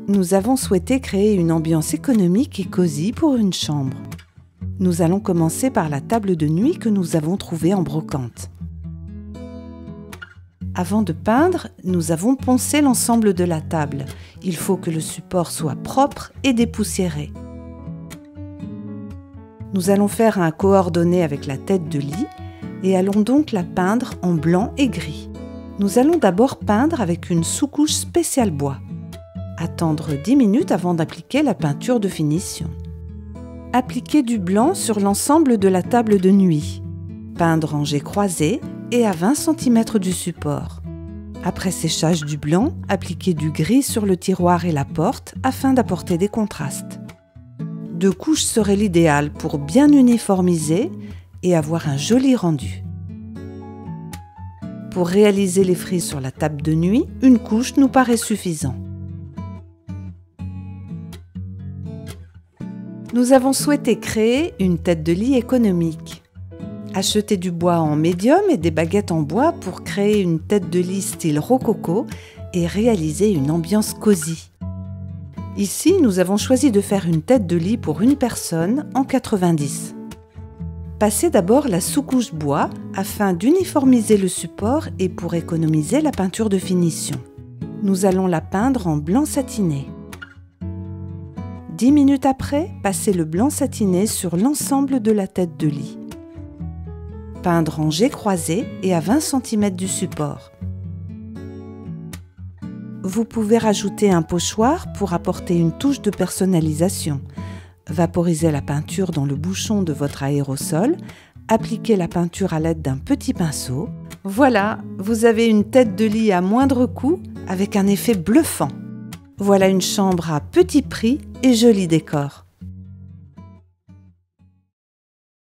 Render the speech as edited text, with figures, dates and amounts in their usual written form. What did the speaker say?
nous avons souhaité créer une ambiance économique et cosy pour une chambre. Nous allons commencer par la table de nuit que nous avons trouvée en brocante. Avant de peindre, nous avons poncé l'ensemble de la table. Il faut que le support soit propre et dépoussiéré. Nous allons faire un coordonné avec la tête de lit et allons donc la peindre en blanc et gris. Nous allons d'abord peindre avec une sous-couche spéciale bois. Attendre 10 minutes avant d'appliquer la peinture de finition. Appliquer du blanc sur l'ensemble de la table de nuit. Peindre en jet croisé et à 20 cm du support. Après séchage du blanc, appliquer du gris sur le tiroir et la porte afin d'apporter des contrastes. 2 couches seraient l'idéal pour bien uniformiser et avoir un joli rendu. Pour réaliser les frises sur la table de nuit, une couche nous paraît suffisant. Nous avons souhaité créer une tête de lit économique. Acheter du bois en médium et des baguettes en bois pour créer une tête de lit style rococo et réaliser une ambiance cosy. Ici, nous avons choisi de faire une tête de lit pour une personne en 90. Passez d'abord la sous-couche bois afin d'uniformiser le support et pour économiser la peinture de finition. Nous allons la peindre en blanc satiné. 10 minutes après, passez le blanc satiné sur l'ensemble de la tête de lit. Peindre en jet croisé et à 20 cm du support. Vous pouvez rajouter un pochoir pour apporter une touche de personnalisation. Vaporisez la peinture dans le bouchon de votre aérosol. Appliquez la peinture à l'aide d'un petit pinceau. Voilà, vous avez une tête de lit à moindre coût avec un effet bluffant. Voilà une chambre à petit prix et joli décor.